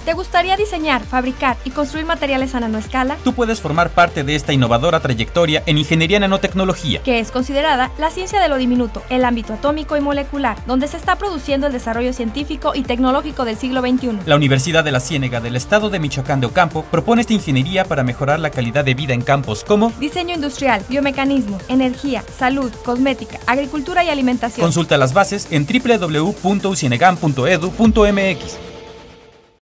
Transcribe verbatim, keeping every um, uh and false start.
¿Te gustaría diseñar, fabricar y construir materiales a nanoescala? Tú puedes formar parte de esta innovadora trayectoria en ingeniería nanotecnología, que es considerada la ciencia de lo diminuto, el ámbito atómico y molecular, donde se está produciendo el desarrollo científico y tecnológico del siglo veintiuno. La Universidad de la Ciénega del Estado de Michoacán de Ocampo propone esta ingeniería para mejorar la calidad de vida en campos como diseño industrial, biomecanismo, energía, salud, cosmética, agricultura y alimentación. Consulta las bases en doble u doble u doble u punto u cienegam punto edu punto m x.